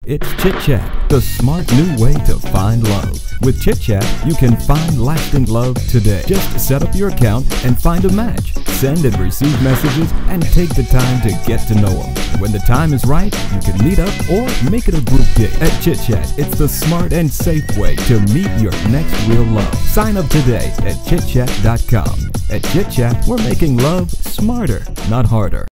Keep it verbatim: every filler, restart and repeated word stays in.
It's Chit-Chat, the smart new way to find love. With Chit-Chat, you can find lasting love today. Just set up your account and find a match. Send and receive messages and take the time to get to know them. When the time is right, you can meet up or make it a group date. At Chit-Chat, it's the smart and safe way to meet your next real love. Sign up today at chit chat dot com. At Chit-Chat, we're making love smarter, not harder.